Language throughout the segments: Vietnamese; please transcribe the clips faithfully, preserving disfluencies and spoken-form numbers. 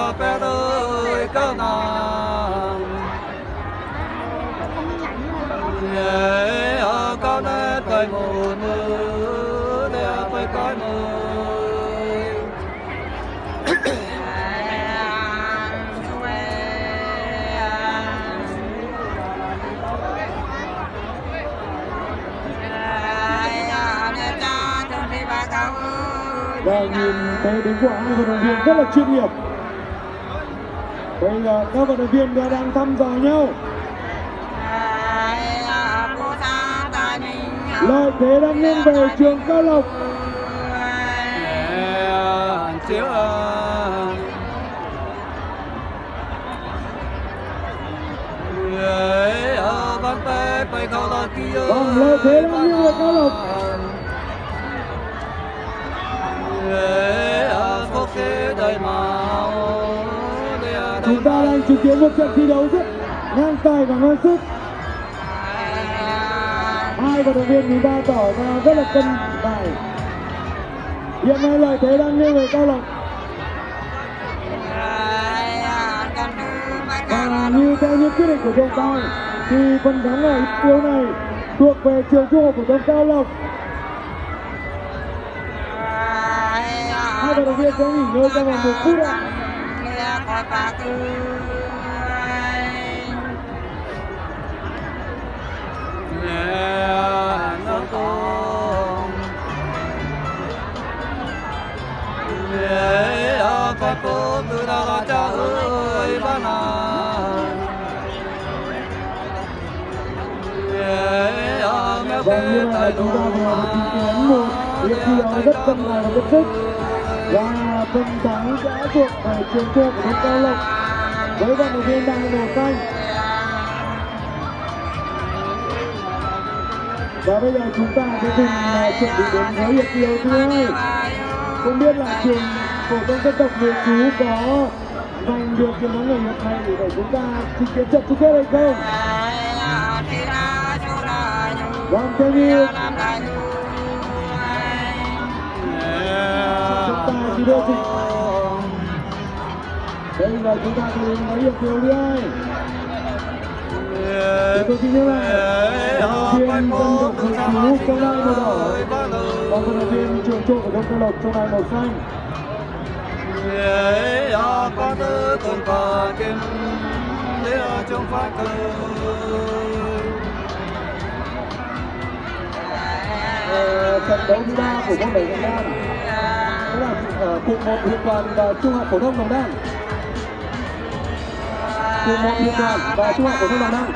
bé ơi cao nàng ở cao nét cây một mưa để cây coi mưa và nhìn thấy đứng của hai vận động viên rất là chuyên nghiệp. Bây giờ các vận động viên đang thăm dò nhau. Lợi thế đang nghiêng về Trường Cao Lộc. Vâng, lợi thế đang nghiêng về Cao Lộc. Chúng ta đang chứng kiến một trận thi đấu rất ngang tài và ngang sức. Hai vận động viên thứ ba tỏ ra rất là cân tài. Hiện nay lợi thế đang nghiêng về Cao Lộc. Và như theo những quyết định của trọng tài thì phần thắng ở phiếu này thuộc về trường Trung học phổ thông Cao Lộc. Hai vận động viên sẽ nghỉ ngơi trong vòng một phút ạ. Vâng, như vậy chúng ta vừa chứng kiến một việc thi đấu rất cân tài và rất sức. Và phần thắng đã thuộc về trường Trung học phổ thông Cao Lộc với vận động viên mang màu xanh. Và bây giờ chúng ta sẽ cùng chuẩn bị đến với hiệp thi đấu thứ hai. Không biết là trường phổ thông dân tộc nội trú có giành được chiến thắng ở hiệp này để chúng ta chứng kiến trận chung kết hay không? Vâng, theo như chúng ta chỉ đây là chúng ta sẽ đến với hiệp thi đấu thứ hai. Tôi xin nhớ lại vận động viên dân tộc nội trú trong đai màu đỏ và vận động viên trường Trung học phổ thông Cao Lộc trong đai màu xanh. Trận đấu thứ ba của môn đẩy Đồng Đan đó là ở cụm một huyện đoàn và Trung học phổ thông Đồng Đan. Cụm một huyện đoàn và Trung học phổ thông Đồng Đan.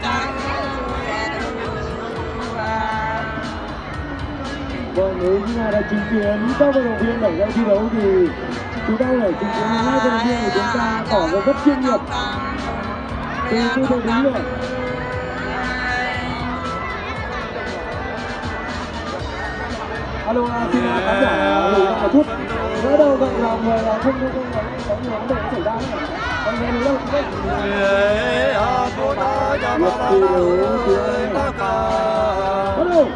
Vâng, nếu như là đã chứng kiến các vận động viên đẩy ra thi đấu thì chúng ta có thể chứng kiến hai vận động viên của chúng ta tỏ ra rất chuyên nghiệp từ tư thế đứng rồi. Alo, xin khán giả lùi ra một chút. Đỡ đầu vậy là người là không không không có nhiều vấn đề xảy ra hết. Còn về lâu không biết. Một thi đấu phía bắt đầu.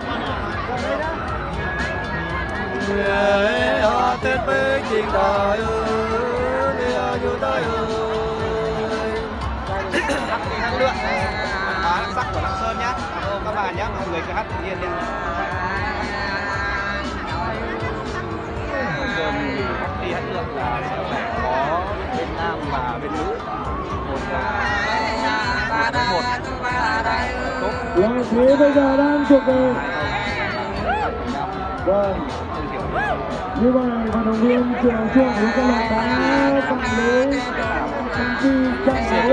Tết với chuyện đời ơi, yêu tay ơi. Năng lượng, hóa đặc sắc của Lạng Sơn nhá. Cảm ơn các bạn nhé, mọi người cứ hát tự nhiên đi. Hát đi hát lượng là sẽ phải có bên nam và bên nữ. Một một. Lợi thế bây giờ đang thuộc về. Vâng. Như vậy vận động viên trường Trung học phổ thông Cao Lộc đã phạm lỗi hành vi chạm lưới.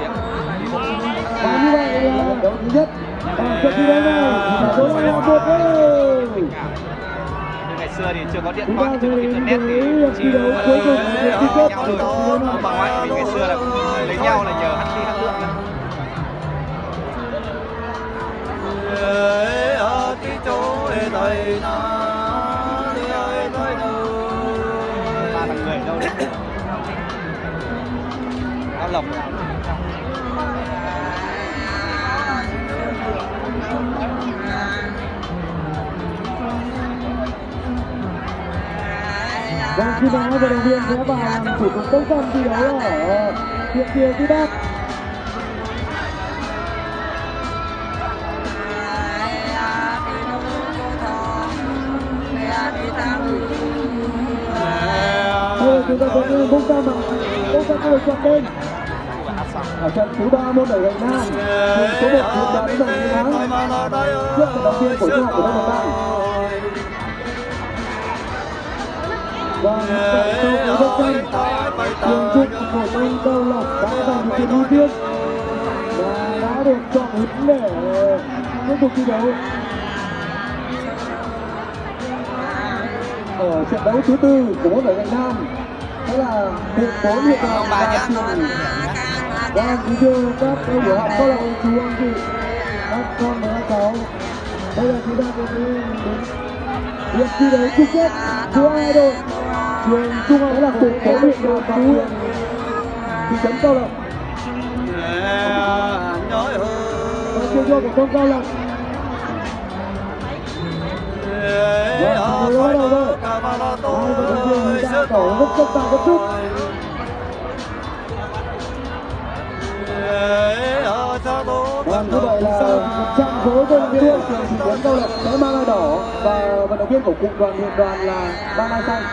Và như vậy là đấu thứ nhất ở trận thi đấu này là đấu là một ơi. Ngày xưa thì chưa có điện thoại, chưa có internet thì chỉ đấu cuối cùng là thi kết nhau thôi. Bà ngoại vì ngày xưa là lấy nhau là nhờ hát đi hát lượng. Ta là người đâu đấy? Cao Lộc. Vâng, khi đó vận động viên sẽ vào làm thủ tục công tâm thi đấu ở hiện trường Duy Đắc. Bây giờ chúng ta có những công tâm mà công tâm được chọn tên ở trận thứ ba môn đẩy gậy nam, số một hiện đoàn đến đồng chiến thắng trước vận động viên của trung học của Đông Đồng Nai. Và sau cú đấu tranh, trường trung của Đông Câu Lộc đã giành được tiền ưu tiên và đã được chọn ứng để tiếp tục thi đấu. Ở trận đấu thứ tư của môn đẩy gậy nam đó là hiệp bốn hiện đoàn và trường. Và kính thưa các đại biểu học các bạn chú anh chị, các con và các cháu, bây giờ chúng ta sẽ đến việc thi đấu chung kết giữa hai đội trường trung học là cùng của huyện đoàn và trường thị trấn Cao Lộc. Và trường trung học phổ thông Cao Lộc. Và thi đấu bắt đầu rồi. Hai vận động viên đã tỏ rất cân bằng một chút. Và như vậy là một trăm số vận động viên của trường thị trấn Cao Lộc sẽ mang ai đỏ và vận động viên của cụm đoàn huyện đoàn là mang ai xanh.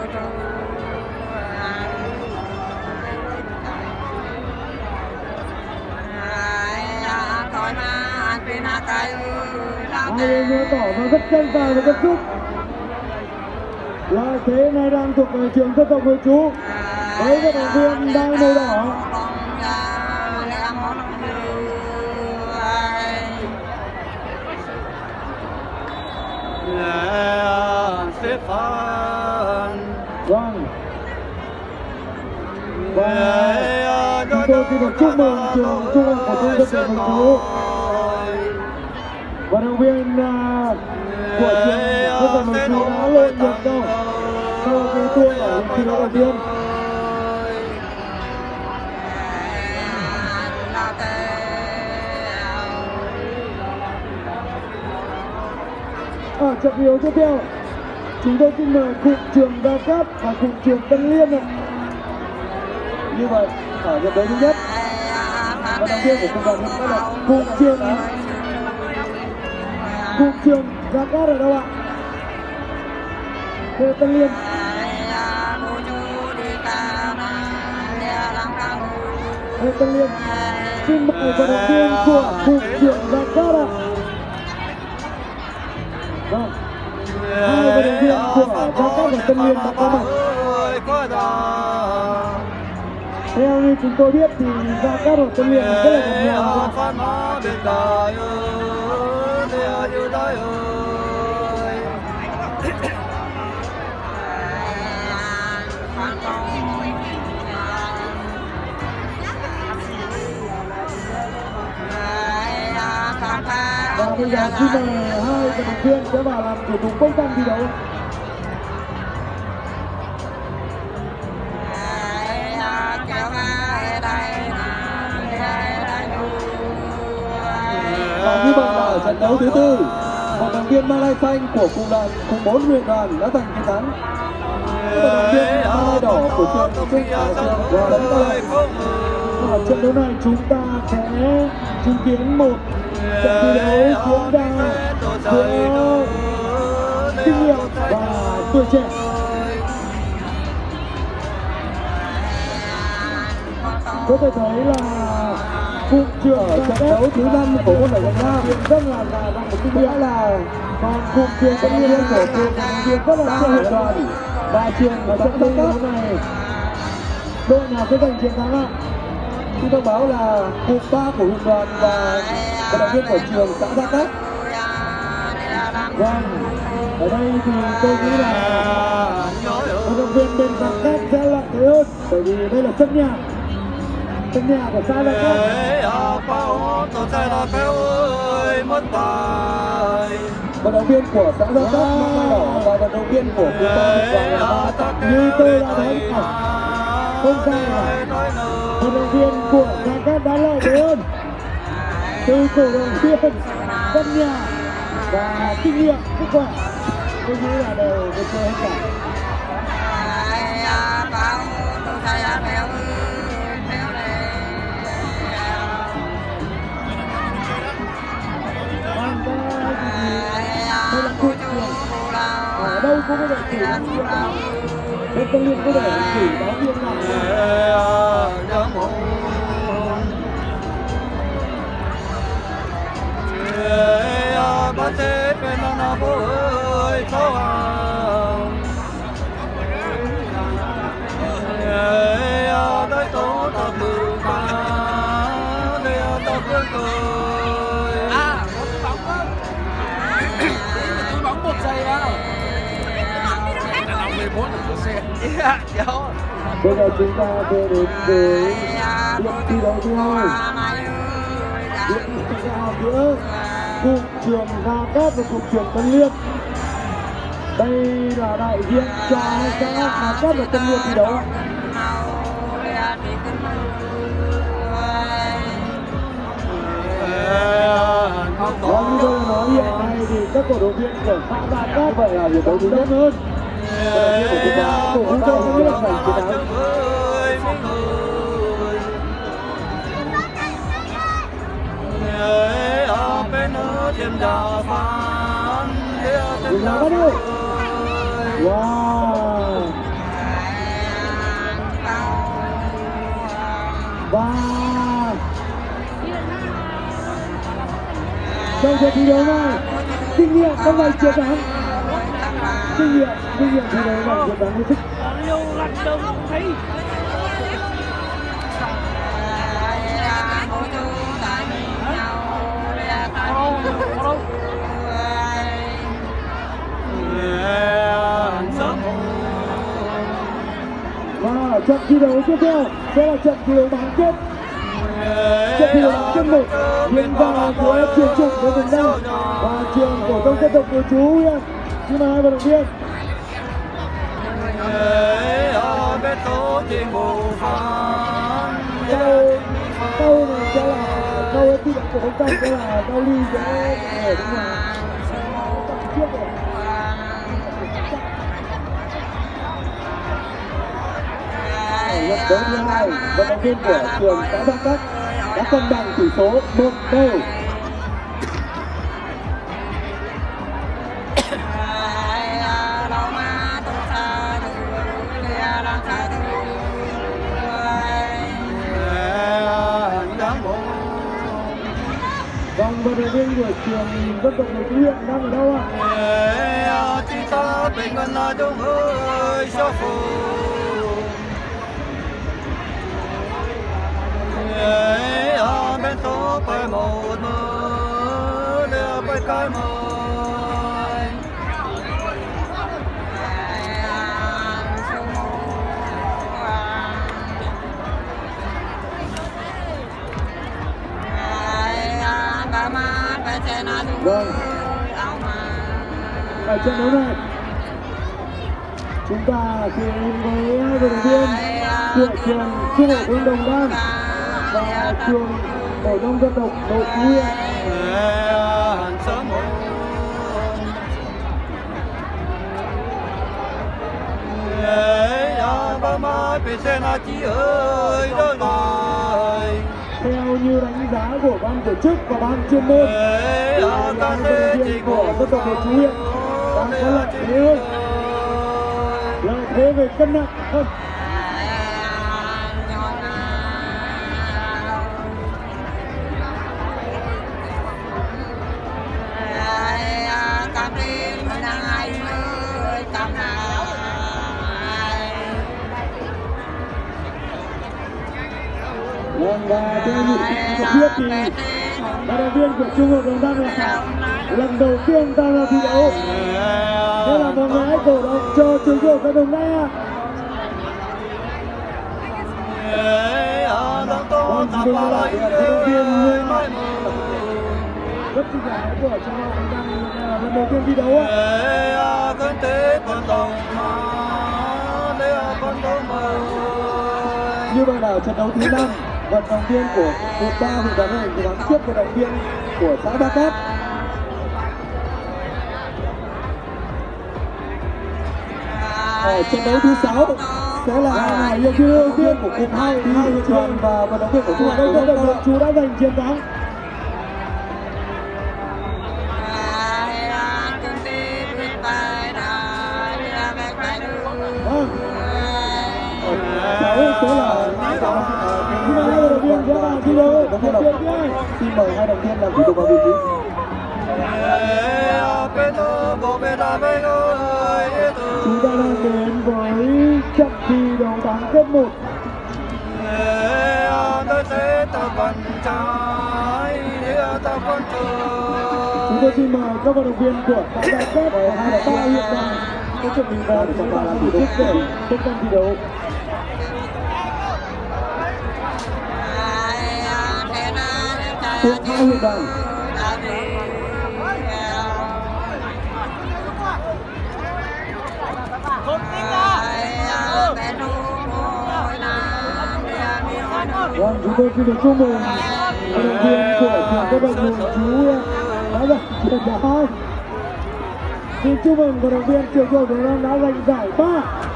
Hai bên tỏ và rất cân tài và cân sức. Lợi thế này đang thuộc về trường dân tộc nội trú với vận động viên đai màu đỏ. Vâng. Và chúng tôi xin được chúc mừng trường trung học phổ thông dân tộc nội trú. Vận động viên uh, của trường dân tộc nội trú đã lên được đâu sau cái tour ở thi đấu đầu tiên. Ở trận thi đấu tiếp theo, chúng tôi xin mời cụm trường Đa Cát và cụm trường Tân Liên này. Như vậy, ở trận đấu thứ nhất, vận động viên của cụm đoàn hiện là cụm trường cụm trường Đa Cát ở đâu ạ? Đây là Tân Liên. Đây là Tân Liên. Xin mời vận động viên của cụm trường Đa Cát ạ. Vâng. Hai vận động viên của Đa Cát và Tân Liên đã có mặt. Theo như chúng tôi biết thì Đa Cát và Tân Liên rất là gần nhau. Và bây giờ xin mời hai vận động viên sẽ vào làm thủ tục công tâm thi đấu. Và như vậy là ở trận đấu thứ tư, vận động viên Malai xanh của cụm đoàn cùng bốn huyện đoàn đã giành chiến thắng. Vận động viên Malai đỏ của trường trung học trường và Cao Lộc. Ở trận đấu này chúng ta sẽ chứng kiến một trận thi đấu diễn ra giữa kinh nghiệm và tuổi trẻ. Có thể thấy là cụm trường trận đấu thứ năm của môn đẩy gậy nam rất là là một kinh nghiệm là còn cụm trường Tân Liên của cụm trường rất là chưa huyện đoàn và trường ở trận thi đấu này đội nào sẽ giành chiến thắng ạ? Chúng tôi báo là cụm ba của huyện đoàn và vận động viên của trường xã Đa Cát. Vâng, ở đây thì tôi nghĩ là vận động viên bên Đa Cát sẽ lợi thế hơn bởi vì đây là sân nhà. Sân nhà của xã Đa Cát. Vận động viên của xã Đa Cát mang đỏ và vận động viên của cụm ba huyện đoàn như tôi đã nói không sai là vận động viên của Đa Cát đã lợi thế hơn từ cổ động viên sân nhà và kinh nghiệm kết quả tôi nghĩ là đều được chơi hết cả. đây có cái đội chủ bên Tân Liên có đội chủ giáo viên nào ba thế bên nó vui sao tới tổ tập mười ba để tập cười à bóng bóng bóng một giây đâu mười bốn là của xe bây giờ chúng ta sẽ đến với cuộc thi đấu thứ hai cuộc thi đấu giữa cụm trường Gia Cát và cụm trường Tân Liên. Đây là đại diện cho hai xã Gia Cát và Tân Liên thi đấu. Và như tôi nói hiện nay thì các cổ động viên của xã Gia Cát vậy là hiệp đấu thứ nhất hơn. Cổ vũ cho những nước giành chiến thắng. Đừng nào bắt đi. Wow. Và trong trận thi đấu này, kinh nghiệm không phải chiến thắng. Kinh nghiệm, kinh nghiệm thi đấu là chiến thắng hết sức. Nhiều lần đâu không thấy. Và trận thi đấu tiếp theo sẽ là trận thi đấu bán kết. Trận thi đấu bán kết một hiện vào của trường Trục với Vùng Đông và trường phổ thông dân tộc của chú Huyền. Xin mời hai vận động viên. Câu câu này sẽ là câu thi đấu của Đông Đông sẽ là câu ly giữa ở bên ngoài. Trước rồi. Trận đấu thứ hai, vận động viên của trường xã Gia Cát đã cân bằng tỷ số một đều. Vâng, vận động viên của trường dân tộc người Chú Huyện đang ở đâu ạ? Chỉ ta bình an là đông ơi cho phù. Bên tổ phải một mơ để phải cái mời. Vâng. Ở trận đấu này chúng ta sẽ đến với hai vận động viên của trường Trung học phổ thông Đồng Đan và trường phổ thông dân tộc Nội Chú Huyện. Theo như đánh giá của ban tổ chức và ban chuyên môn, thì hai vận động viên của dân tộc Nội Chú Huyện đang có lợi thế hơn, lợi thế về cân nặng hơn. Vâng, và theo như được biết thì vận động viên của Trung học Đồng Đan là lần đầu tiên tham gia thi đấu. Đây là một người hãy cổ động cho trường Trung học Đồng Đan. Vâng, chúng tôi lại là vận động viên rất xinh đẹp của Trung học Đồng Đan là lần đầu tiên thi đấu ạ. Như vậy là trận đấu thứ năm, vận động viên của cụm ba thì đã thành cố gắng trước vận động viên của xã Gia Cát. Ở trận đấu thứ sáu sẽ là hai vận động viên của cụm hai, hai vận động viên và vận động viên của cụm đây vận động viên chú đã giành chiến thắng. Xin mời hai đồng viên làm thủ tục vào vị trí. Chúng ta đang đến với trận thi đấu bán kết một. Chúng tôi xin mời các vận động viên của ba kết và ba huyện đoàn có chuẩn bị vào để chúng ta làm thủ tục để tiếp tục thi đấu. Thuộc hai huyện đoàn. Vâng, chúng tôi xin được chúc mừng vận động viên của trường các bệnh viện chú đã giành trường giải. Xin chúc mừng vận động viên trường Châu Việt Nam đã giành giải ba.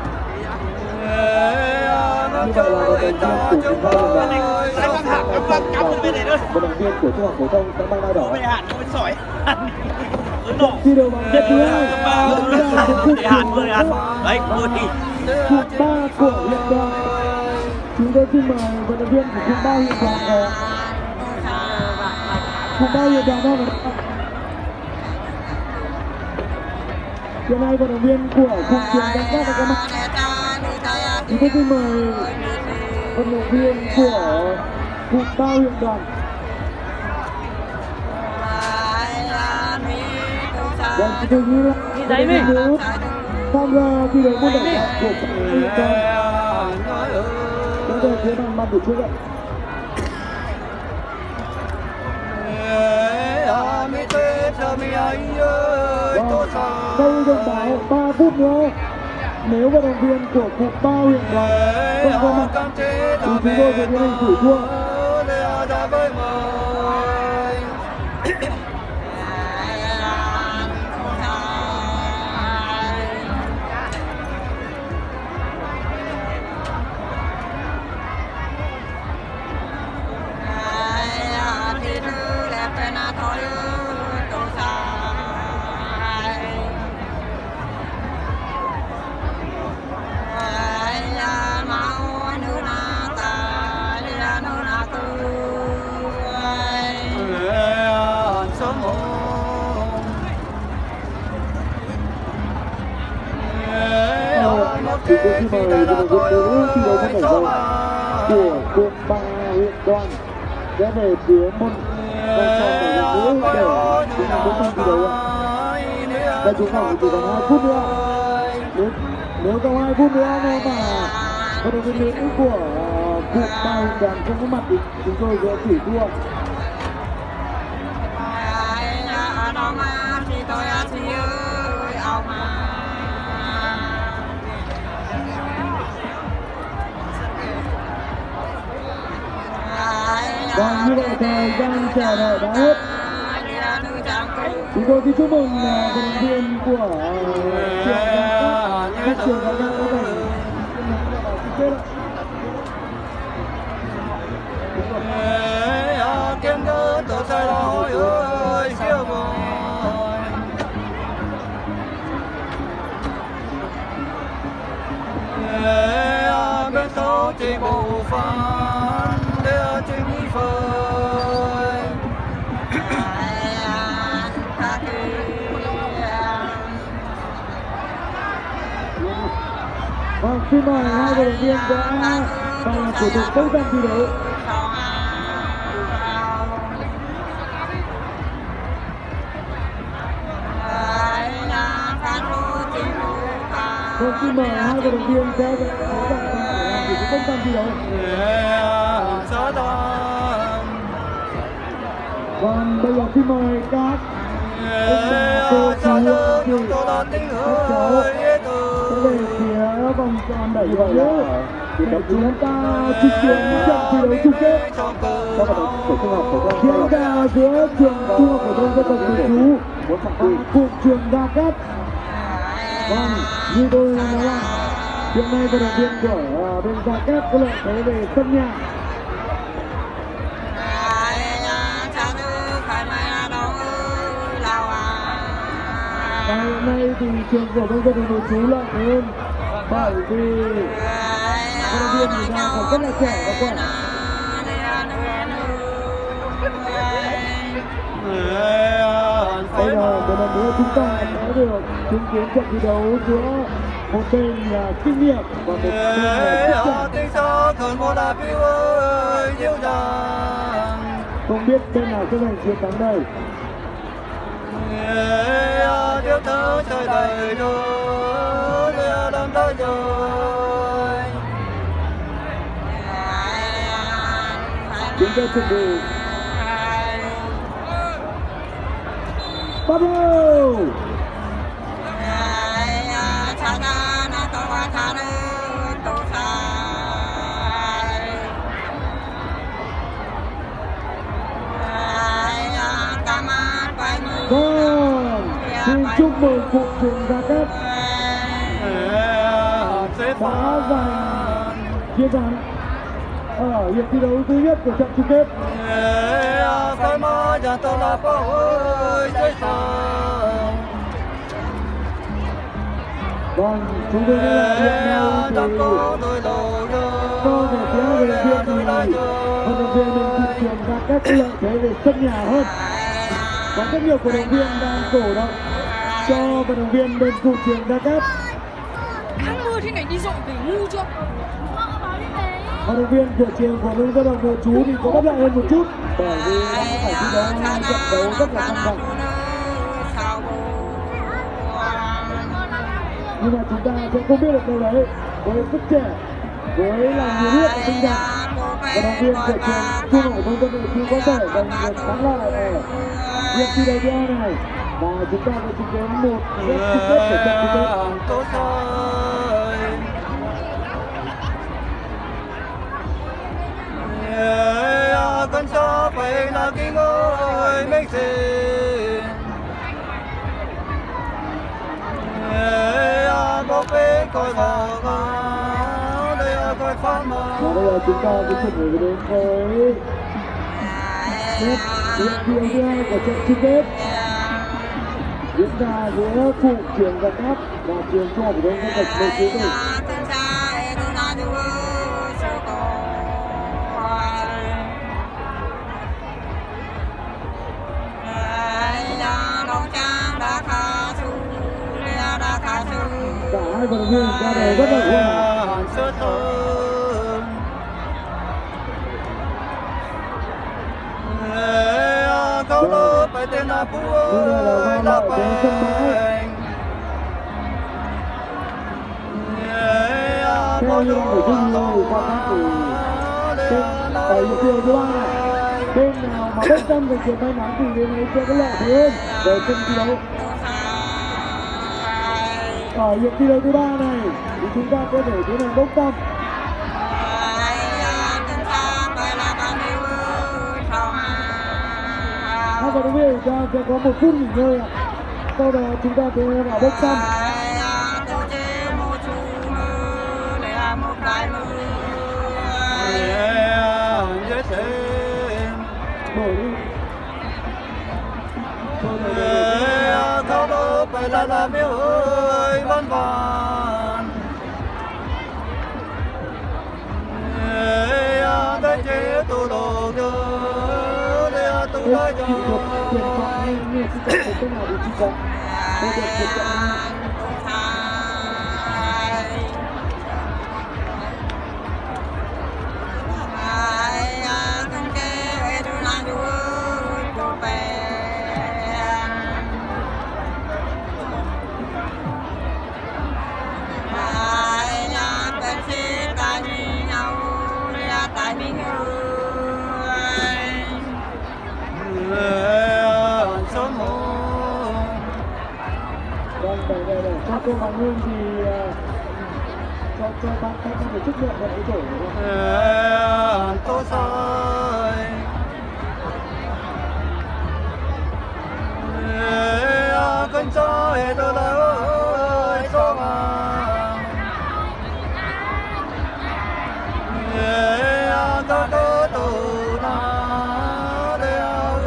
Như vậy là vận động viên của chúng ta là vận động viên của trung học phổ thông sẽ mang đai đỏ. Thi đấu bằng kết thứ hai là cúp ba của huyện đoàn. Chúng tôi xin mời vận động viên của cúp ba huyện đoàn về. Cúp ba huyện đoàn đâu? Hiện nay vận động viên của cụm trường Đăng Cát đã có mặt. Chúng tôi xin mời vận động viên của cụm ba huyện đoàn. Vâng, chúng tôi nghĩ là vận động viên tham gia thi đấu môn đẩy của huyện đoàn. Chúng tôi phía bằng ban tổ chức ạ. Vâng, đây thông báo ba phút nữa. Nếu vận động viên của cụm ba huyện đoàn không có mặt thì chúng tôi sẽ tiến hành thử thua. Chúng tôi xin mời vận động viên nữ thi đấu môn nhảy dầu của cụm ba huyện đoàn sẽ về phía môn vòng tròn nhảy dầu nữ để tiến hành bước sang thi đấu ạ. Và chúng ta chỉ còn hai phút nữa. Nếu, nếu còn hai phút nữa mà vận động viên nữ của cụm ba huyện đoàn không có mặt thì chúng tôi sẽ chỉ thua. Vâng, như vậy thời gian chờ đợi đã hết. Chúng tôi xin chúc mừng vận động viên của trường Đăng Cát, các trường Đăng Cát có thể kết ạ. Bên số chỉ bộ phận để chính phơi. Vâng, xin mời hai vận động viên đã và là thủ tục tốt trong thi đấu. Vâng, xin mời hai vận động viên sẽ có bằng thủ tục tốt trong thi đấu. Vâng, bây giờ xin mời các cô chú chị các cháu sẽ về phía vòng tròn đẩy vào nữa để chúng ta chứng kiến trận thi đấu chung kết các vận động của trung học phổ thông diễn ra giữa trường trung học phổ thông dân tộc nội trú và cụm trường Đăng Cát. Vâng, như tôi nói là hiện nay vận động viên của bên Đăng Cát có lợi thế về sân nhà. Và hiện nay thì trường phổ thông dân tộc nội trú lợi thế hơn bởi vì vận động viên thì ra còn rất là trẻ và khỏe. Bây giờ một lần nữa chúng ta sẽ được chứng kiến trận thi đấu giữa một bên là kinh nghiệm và một bên là sức trẻ. Không biết bên nào sẽ giành chiến thắng đây. Chúng ta chuẩn bị bắt đầu. Vâng, xin chúc mừng cục trưởng Gia Cát đã giành chiến thắng ở hiệp thi đấu thứ nhất của trận chung kết. Vâng, chúng tôi đã là hiện nhau thì so về phía vận động viên thì vận động viên bên cục trưởng Gia Cát có lợi thế về sân nhà hơn. Có rất nhiều cổ động viên đang cổ động cho vận động viên bên cục trưởng Gia Cát. Tháng mưa thế này đi dội về ngu chưa? Vận động viên của trường của Lương Gia Đồng Nội Chú thì có bất lợi hơn một chút bởi vì đang phải thi đấu hai trận đấu rất là căng thẳng. Nhưng mà chúng ta sẽ không biết được đâu đấy với sức trẻ, với lòng nhiệt huyết và tinh thần, vận động viên của trường Trung học phổ thông Nội Chú có thể giành được thắng lợi ở hiệp thi đấu thứ hai này và chúng ta sẽ chứng kiến một set chung kết của trận chung kết. Con cho phải là cái ngôi mấy gì có phê coi vào đây coi phát mà. Và bây giờ chúng ta sẽ chuẩn bị đến với set hiệp thi đấu thứ hai của trận chung kết diễn ra giữa cục trường Gia Cát và trường Trung học phổ thông dân tộc Nội Chú tỉnh. Cả hai vận động viên ra đời rất là khỏe. Câu lô phải tên là Phú ơi là phải. Theo như của chung người qua các thì bên ở hiệp thi thứ ba này, bên nào mà bất tâm về chuyện may mắn thì bên ấy sẽ có lợi thế hơn về sân thi đấu. Ở hiệp thi đấu thứ ba này thì chúng ta có thể tiến hành bốc thăm. Hai vận động viên chúng ta sẽ có một phút nghỉ ngơi ạ. Sau đó chúng ta sẽ vào bốc thăm. Mở đi. Câu đó phải là là miêu ơi văn vàn. Đây chế tu đồ đưa để tu nói cho. Quyền chọn hay như sự chọn của tên nào thì chỉ có. Đây được quyền chọn. Cho cô Hoàng Hương thì uh, cho cho bạn các bạn để chúc mừng bạn ấy tuổi không? Tốt rồi. Con cho hết rồi ơi cho mà. Ta có tù na để ơi.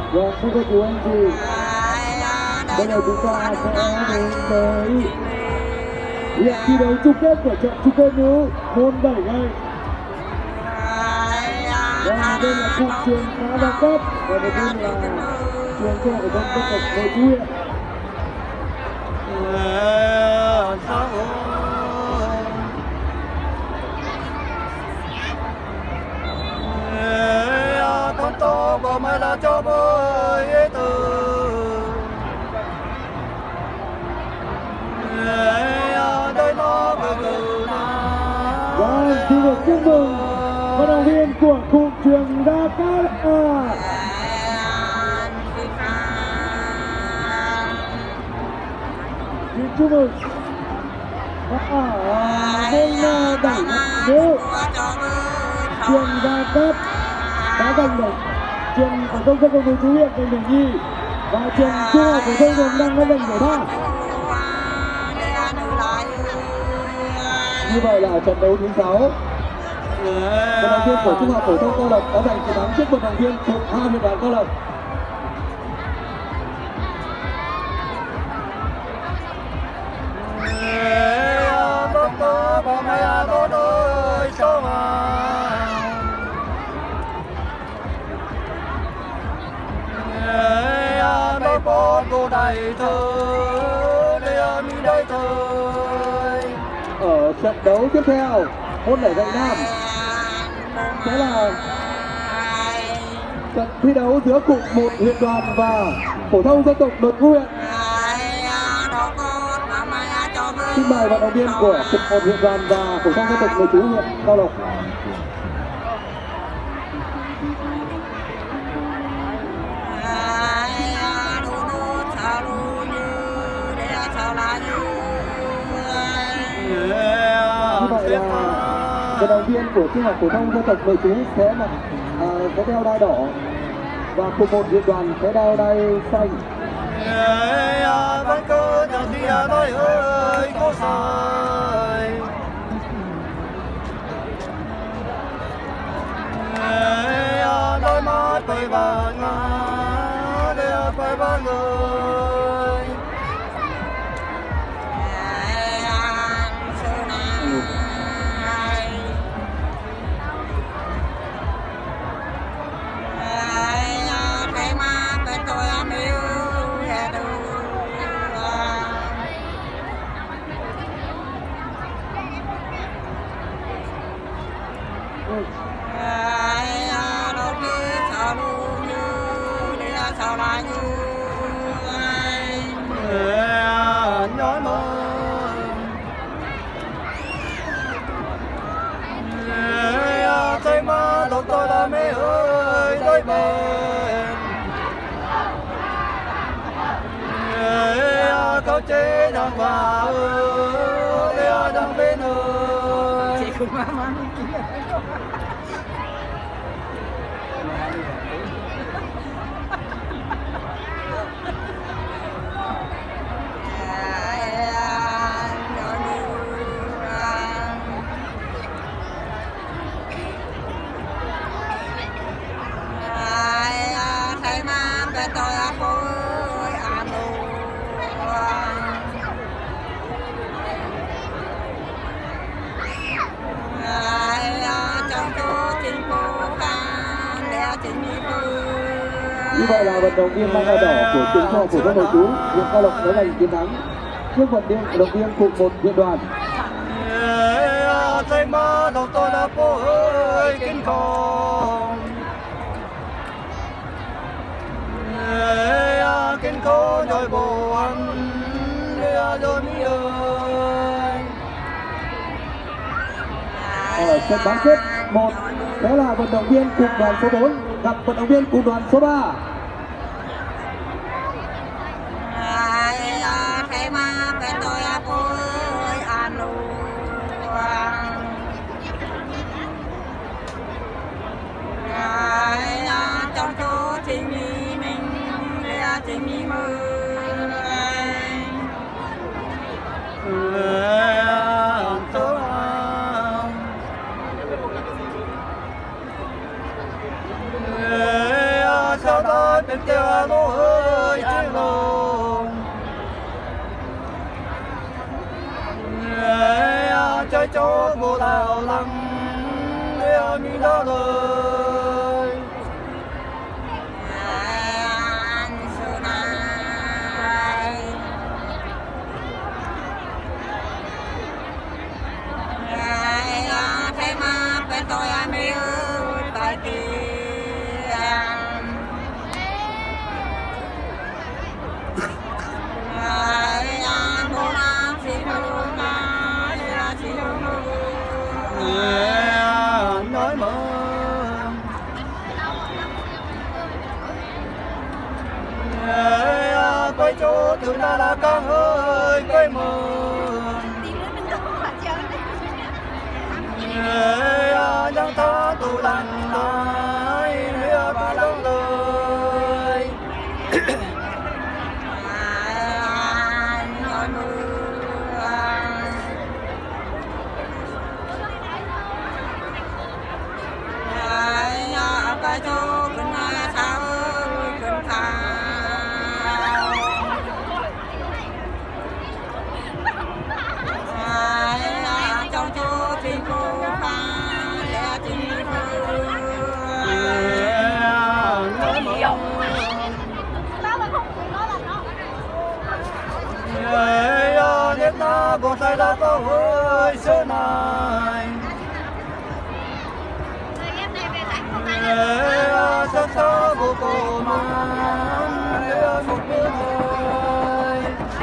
Vâng, thưa cô chú anh chị, bây giờ chúng ta sẽ đến với hiện thi đấu chung kết của trận chung kết nữ môn bảy gậy. Vâng, một bên là cụm trường khá đa cấp và một bên là trường trung học phổ thông dân tộc nội trú huyện. Con to bỏ mai là cho bơi từ đây nó từ Vâng, xin được chúc mừng vận động viên của cụm trường Đa Cát. Xin chúc mừng. Và ở môn đẩy nữ trường Đa Cát đã giành được trường phổ thông dân tộc nội trú huyện giành được nhì và trường trung học phổ thông Đồng Đăng đã giành giải ba. Như vậy là trận đấu thứ sáu, vận động viên của trung học phổ thông Cao Lộc đã giành chiến thắng trước vận động viên thuộc hai huyện đoàn Cao Lộc. Ở trận đấu tiếp theo, môn đẩy gậy nam sẽ là trận thi đấu giữa cụm một huyện đoàn và phổ thông dân tộc nội trú huyện. Xin mời vận động viên của cụm một huyện đoàn và phổ thông dân tộc nội trú huyện Cao Lộc. Như vậy là vận động viên của trung học phổ thông dân tộc nội trú sẽ mặc à, sẽ đeo đai đỏ và cụm một huyện đoàn sẽ đeo đai xanh. Vẫn cứ chẳng thì nói ơi có sai đôi mắt bay vào ngã để bay vào người nhói mơ thấy má độc tôi là mẹ ơi tới bên câu chế đang vào ơi đang bên ơi chị cũng má má Như vậy là vận động viên mang áo đỏ của trường trung học phổ thông nội trú huyện Cao Lộc đã giành chiến thắng trước vận động viên cụm một huyện đoàn. Thấy má đầu tôi là bố ơi kinh khủng kinh khổ rồi bố anh rồi mi ơi. Ở trận bán kết một đó là vận động viên cụm đoàn số bốn gặp vận động viên cụm đoàn số ba. bên kia lỗ ơi trên lồng chơi cho bộ đào lăng lia mi đó lời thấy mà bên tôi anh yêu tại tiền nói mơ quay chỗ từ ta là ca hơi quay mơ đang ta tu lặng lại ba lăng lời cái chỗ cần sao cần thao trong chỗ tình cô pha lẽ tình Việt Nam có sai là có hơi sơ này sắc xa vô cổ mang một bên hơi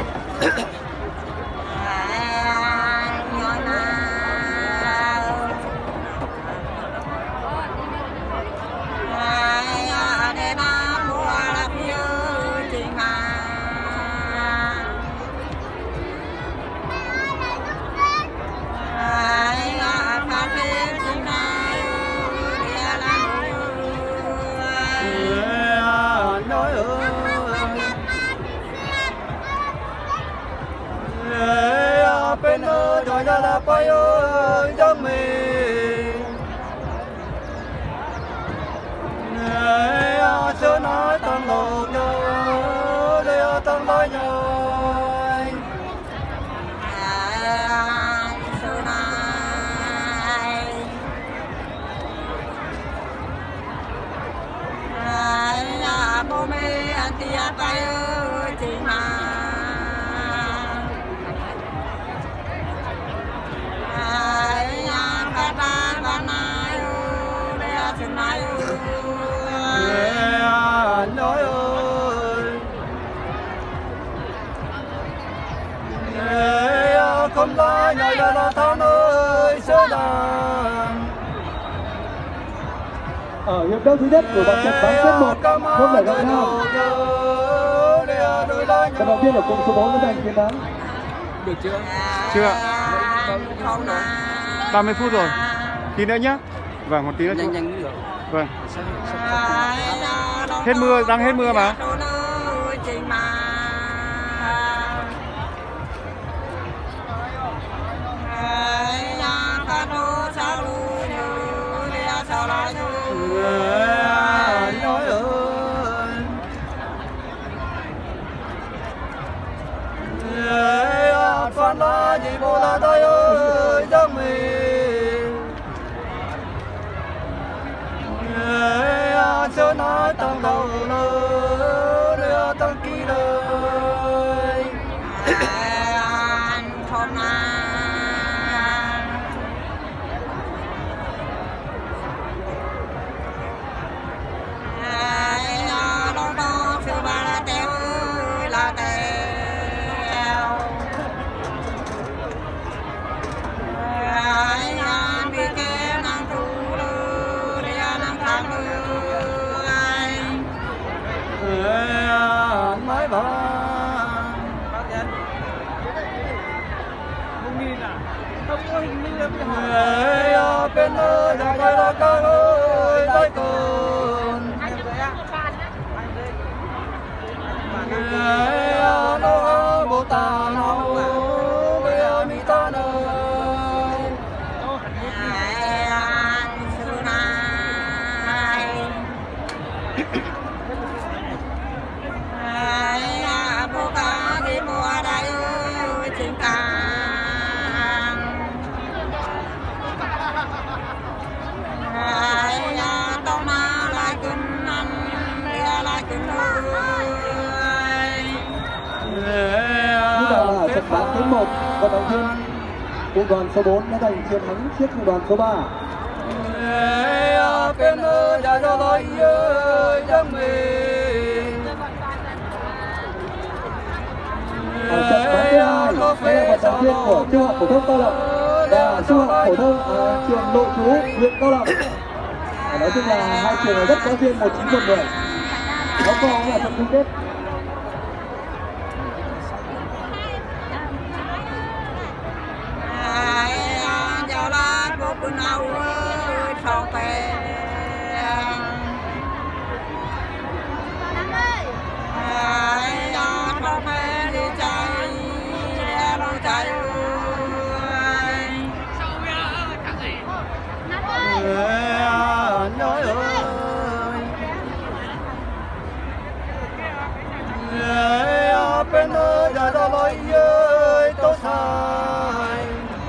bên ơi đòi ra là quay ơi trong mình sơ nói tăng lộ nhớ để tăng nói nhớ bố mẹ anh tia tay ơi chị mà nói ơi không lại ngày là tháng ơi sơ đàn ở hiệp đấu thứ nhất của vòng trận bán kết một không phải gặp nhau. Vận động viên ở cụm số bốn đã giành chiến thắng. Được chưa? Chưa. ba mươi phút rồi. Tí nữa nhé. Vâng, một tí nữa. Nhanh nhanh được. Vâng. Hết mưa, đang hết mưa mà. nói ơi phan la gì bộ là tay ơi giang mình sơ nói tăng đầu lời để tăng kỳ lời nói bà bên ơi đang quay ra ca ơi tay cồn nó bồ tà nào bây mi ta nơi vận động viên trung đoàn số bốn đã giành chiến thắng trước trung đoàn số ba. Bên đã cho tôi dân mình. Ở trận bán thứ hai, đây là vận động viên của trung học phổ thông Cao Lộc và trung học phổ thông à, trường nội trú huyện Cao Lộc. À, nói chung là hai trường này rất có duyên một chín một mười. Nó còn là trận chung kết. Bên đã cho tôi tốt sai.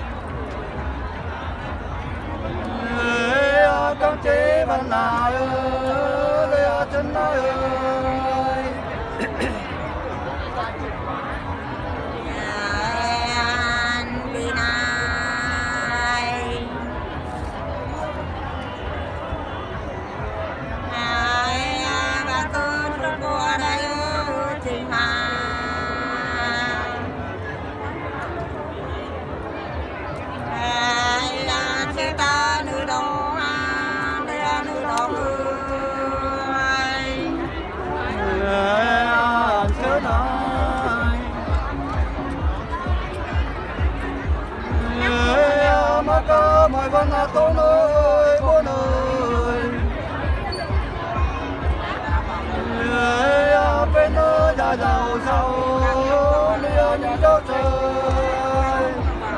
Con chế bằng nào để chân ơi. Mọi con là con ơi, con ơi. Bên ơi, già giàu sâu, lia như gió trời.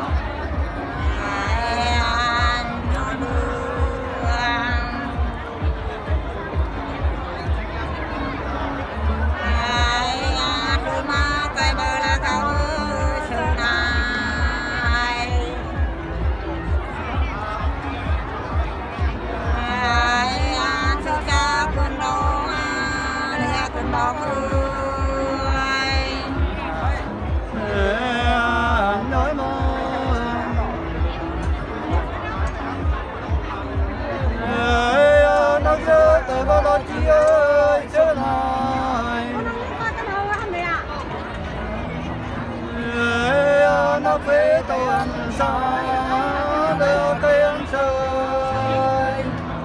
Nó phê tôi ăn xa đưa cây ăn sơi.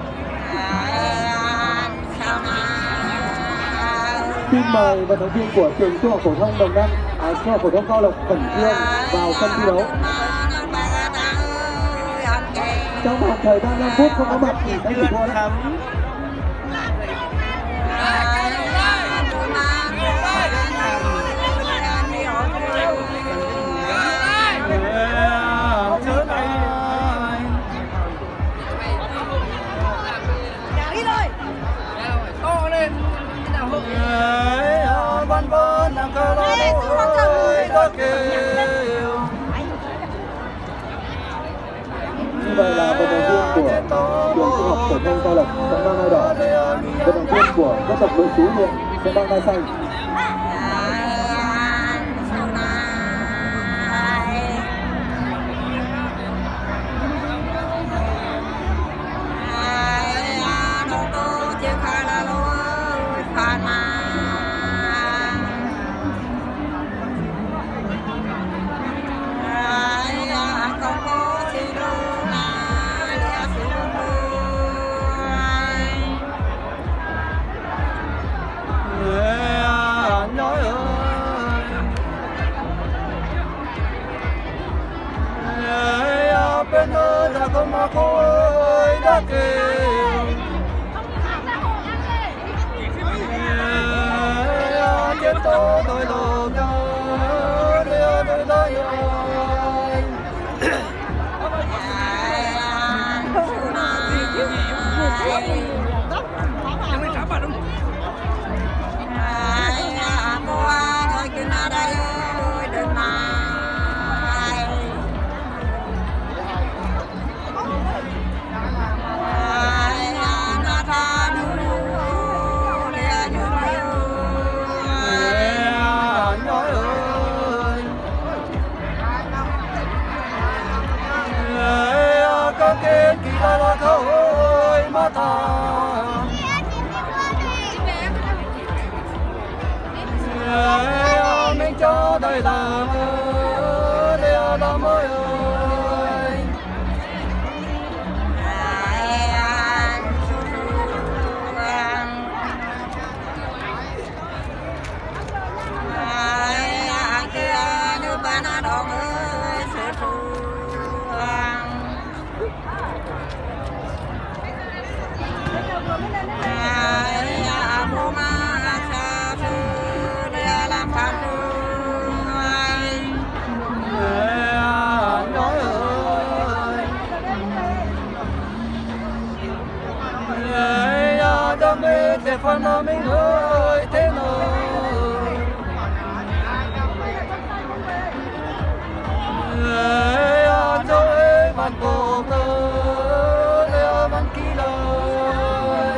Xin mời vận động viên của trường trung học phổ thông Đồng Đăng, à, trung học phổ thông Cao Lộc khẩn trương vào sân thi đấu. Trong một thời gian năm phút không có mặt thì sẽ bị thua đấy. Như vậy là vận động viên của trường trung học phổ thông Cao Lộc sẽ mang ai đỏ, vận động viên của dân tộc nội trú huyện sẽ mang ai xanh. Bên ơi là con mà cô ơi đã kêu. Chết tôi tôi lộn nhau đưa tôi tới ơi. ai làm ơi để làm ơi để phần nào mình ơi thế nào cho em bạn cổ cơ để bạn kỳ lời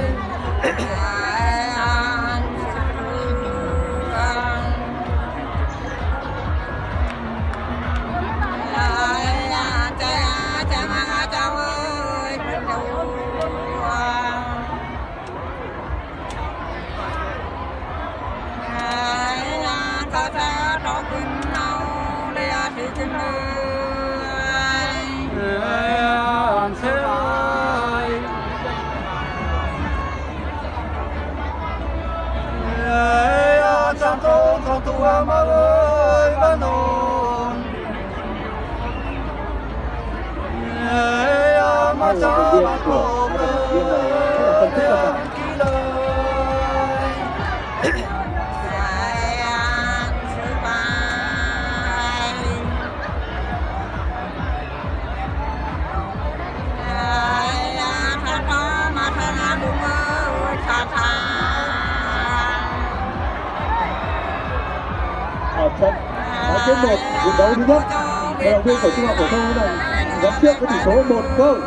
tua mà ơi ba nôn mà cho ba cổ ơi kỳ lời trận ở trên một trận đấu thứ nhất vận động viên của trung học phổ thông này dẫn trước với tỷ số một không.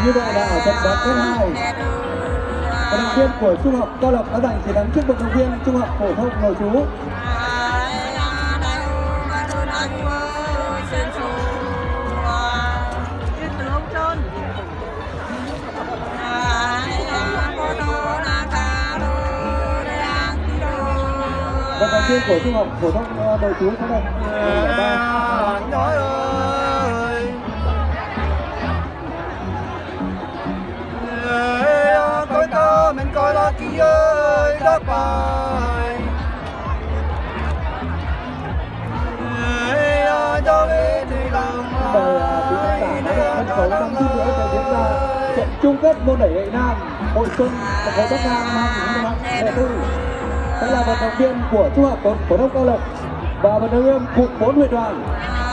Như vậy là ở trận đấu thứ hai, vận động viên của trung học Cao Lộc đã giành chiến thắng trước vận động viên trung học phổ thông nội trú. Vận động viên của trung học phổ thông nội trú có đây. Nói ơi, coi ta mình coi là kia ơi đã bài, cho về thì lòng Sân khấu năm phút nữa sẽ diễn ra trận chung kết môn đẩy gậy nam hội xuân thành phố Bắc Nam năm hai nghìn không trăm lẻ bốn. Đây là vận động viên của trung học phổ thông Cao Lộc và vận động viên cụm bốn huyện đoàn.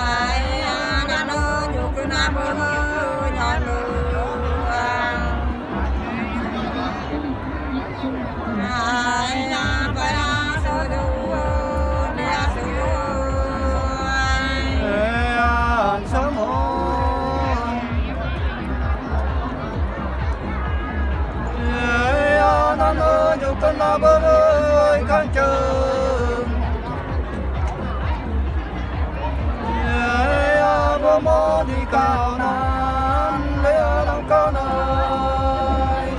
con là bơ ơi khang trường bơ mô đi cao nam lê lòng cao này.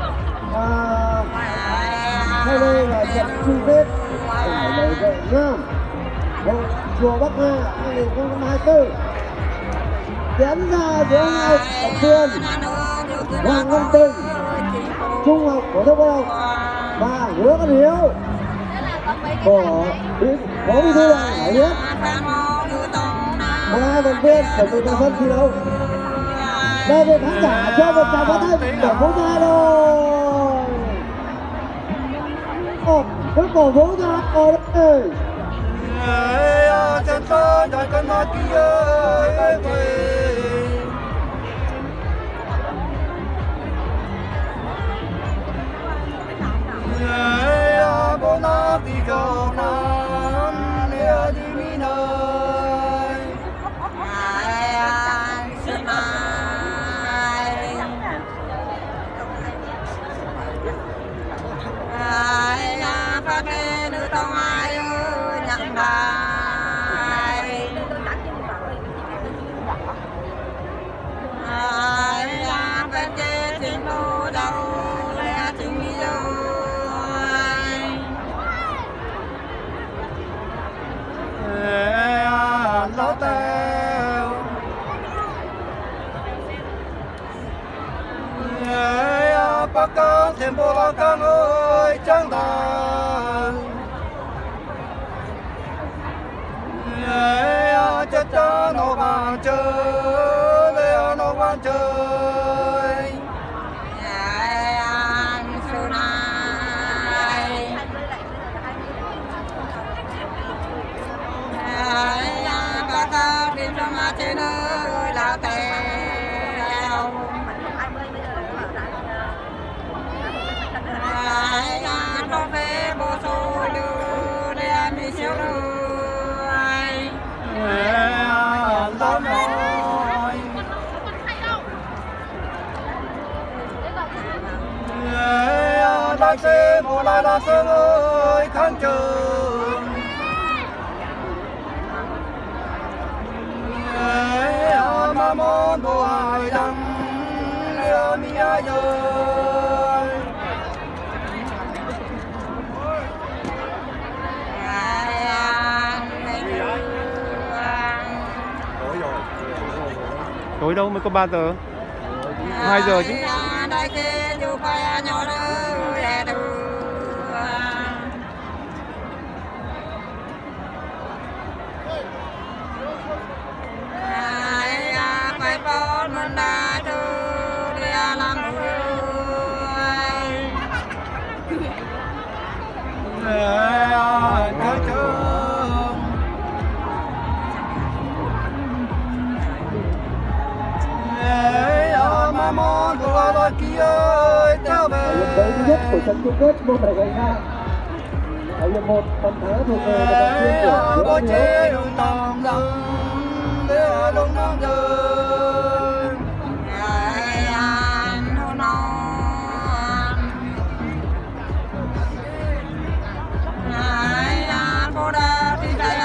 Ngay đây là trận chung kết giải đẩy gậy nam hội chùa Bắc Hà hai nghìn không trăm hai mươi tư diễn ra giữa hai vận viên Hoàng Văn Tình trung học phổ thông Cao Lộc và Hứa Văn Hiếu của Phó Bí thư Đoàn Hải Yến. Hai vận viên của từ sân thi đấu. Đây là khán giả cho một tràng pháo tay để vỗ tay rồi. Một cái cổ vỗ tay ở đây. Chân ta đại con nói kia ơi về. Bố nó đi cầu nam lê đi mi nơi xuân mai phát lên nữ tông ai ơi nhận bài ai bên trên tình đô đâu lê tình mi đâu. Nó teo bác con thêm bố là con ơi chẳng đàn chết cho nó vàng chơi lê nó vàng chơi trên ơi là tèo ai ăn có phê bố xô lưu để ăn đi xíu lưu ai ăn đó nói đại xe một lại là sương ơi kháng trường mà môn bộ hải đăng liêu mi ai ơi tối đâu mới có ba giờ hai giờ chứ. Đấu thứ nhất của trận chung kết môn đẩy gậy nam ở hiệp một phần thắng thuộc về vận động viên của Hứa Văn Hiếu.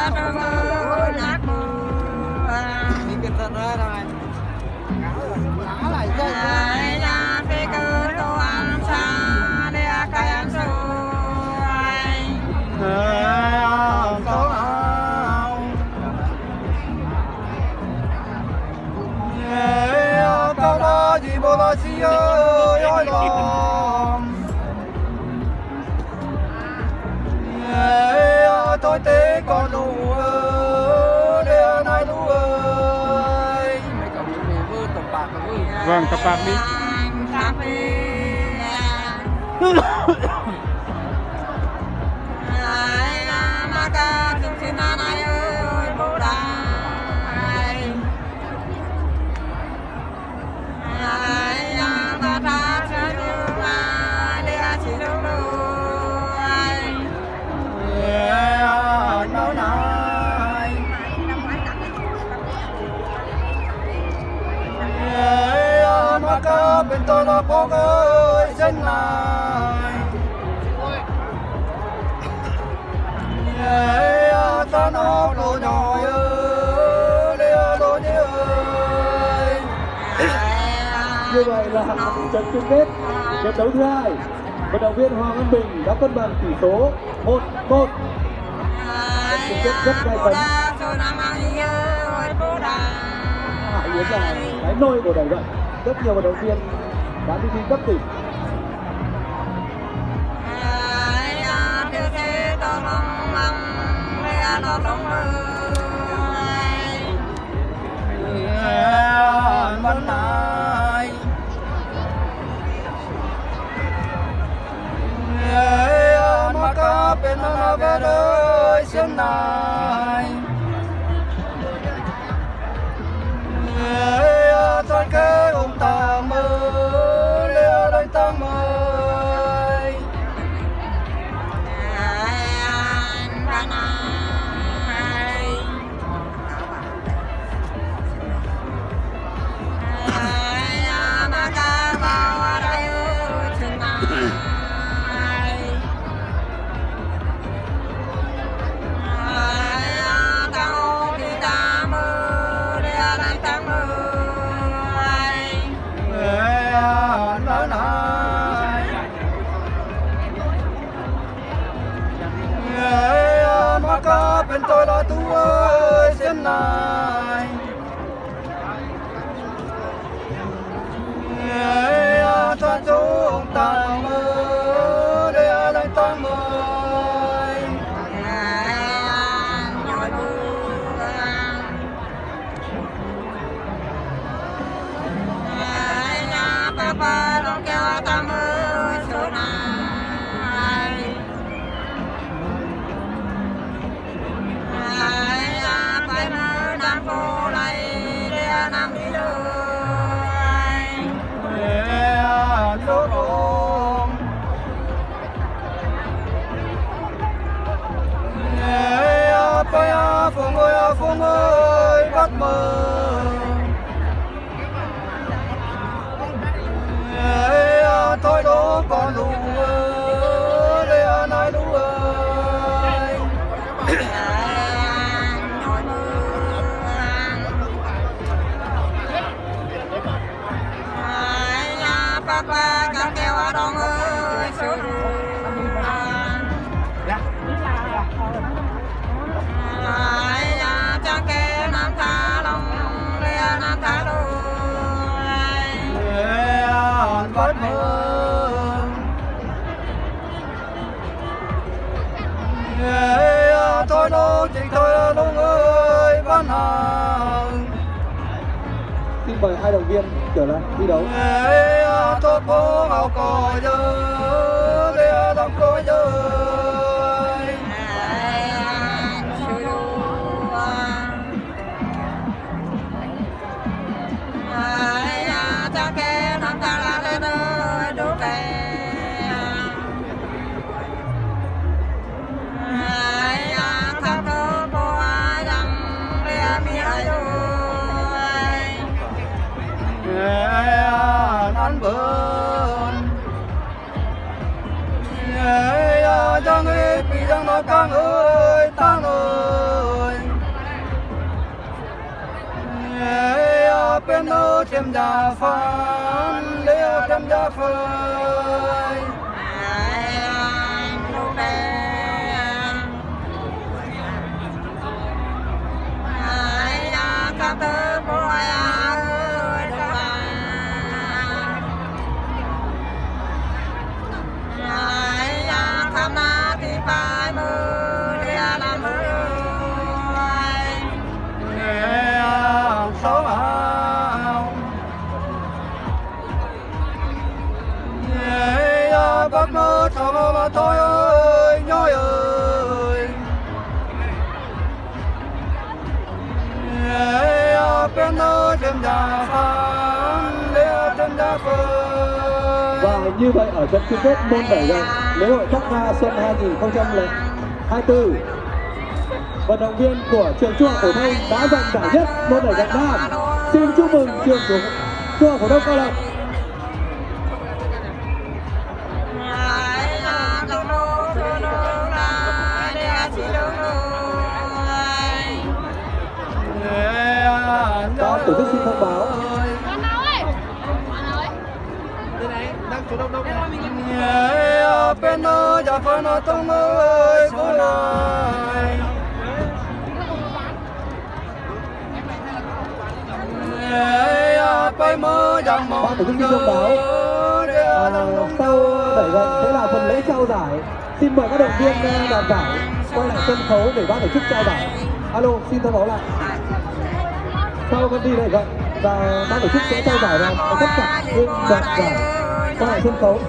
Tôi tế con đủ để này đủ ơi. Vâng, tập bạc đi. Bên tôi là con ơi dân này ta nó đồ nhỏ ơi đồ nhớ ơi. Như vậy là trận chung kết trận đấu thứ hai, vận động viên Hoàng Văn Bình đã cân bằng tỷ số một một. Chung kết rất cay cấn. Hải Yến là cái nôi của đại vận, rất nhiều vận động viên đã đi thi cấp tỉnh. Văn này mà cả bên là về đời xin này thôi cái ông ta mơ lẽ đây ta mơ bên tôi là tu ơi xin này cho chúng ta mơ để lại ta mơ ba long kêu ta mơ số này phải mơ nam cô lại để nam đi đời số cùng phải phụng ơi phụng ơi bắt mơ thôi đó con đủ để nói đủ ơi papa các kêu đông ơi số cha kêu nam tha long để nam tha bắt mơ thôi nó chỉ thôi nó ơi bắt hàng. Xin mời hai đồng viên trở lại thi đấu. Tôi có ngào cò nhớ để đóng coi nhớ ăn bơn cho người bị đang nói càng ơi ta ơi thêm gia phan liêu thêm gia phơi bác mơ thọ mà tôi ơi nhói ơi bên nơi thêm gia phan liêu thêm gia phơi. Và như vậy ở trận chung kết môn đẩy gậy lễ hội Thác Nga Xuân hai nghìn không trăm hai mươi tư, vận động viên của trường Trung học phổ thông đã giành giải nhất môn đẩy gậy nam. Xin chúc mừng trường của Trung học phổ thông Cao Lộc. Ban tổ chức xin thông báo. Bên nơi gia phan nó tung ơi cô này bay mơ dòng mộng. Ban tổ chức xin thông báo à, sau đẩy gậy sẽ là phần lễ trao giải. Xin mời các động viên đoạt giải quay lại sân khấu để ban tổ chức trao giải. Alo, xin thông báo lại. Sau phần đi đẩy gậy và ban tổ chức sẽ trao giải ra tất cả những đoạt giải quay lại sân khấu.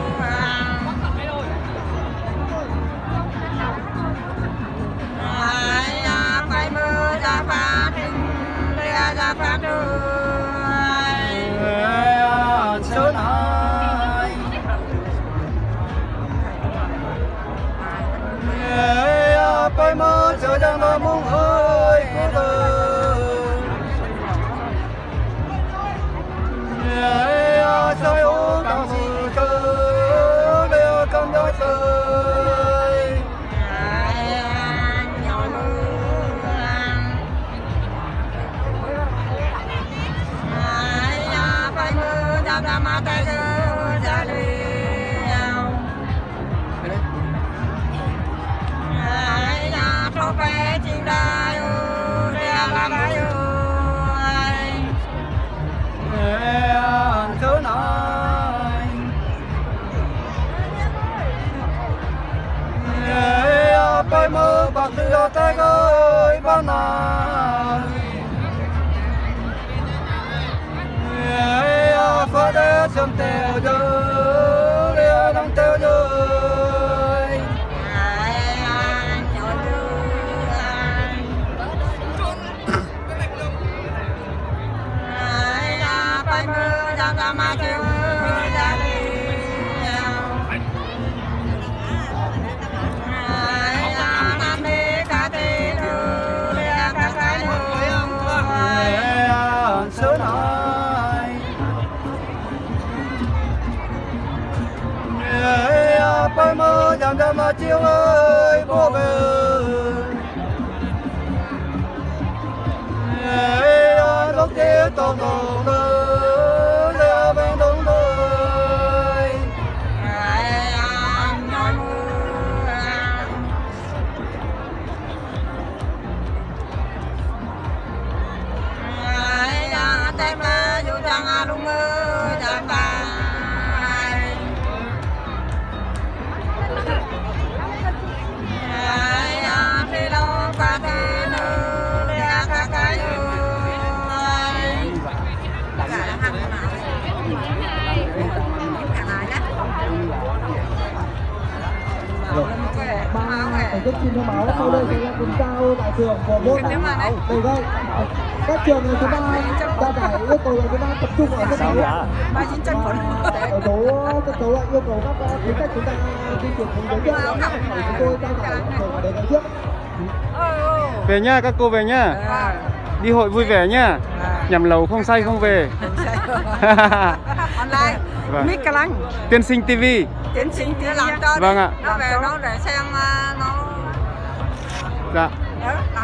bay mơ chờ đang lo mong ơi cô ơi trời ô cao sự trời liêu cầm gió trời bay mơ ra ra mà tay ra đi về chim đài ơi la đài ơi thứ nói bay mơ bạc từ tay ơi ban nào phơi để chấm tèo dơ để đăng tèo dơ mà kêu ra đi nam đi cả tê đưa cả cái đường sớm nói bay mơ dòng ra mà chiều ơi bố về lúc kia tôi còn bên đông đôi tay mà dù chẳng đúng mơ chẳng bài thì đâu cả thế nữa để các cái Tổ chức xin thông báo sau đây sẽ là cùng trao giải thưởng của môn đẩy gậy. Các trường này chúng ta ra giải yêu cầu là chúng ta tập trung ở sân khấu. ba chín chân phấn. Ở số sân khấu lại yêu cầu các quý khách chúng ta di chuyển cùng giới thiệu để chúng tôi trao giải thưởng để ngày trước. Về nha các cô về nhá. Đi hội vui vẻ nhá. Nhằm lầu không say không về. Online. Vâng. Mít Cà Lăng. Tiên Sinh ti vi. Tiên Sinh ti vi. Vâng ạ. Nó về nó để xem nó. Dạ.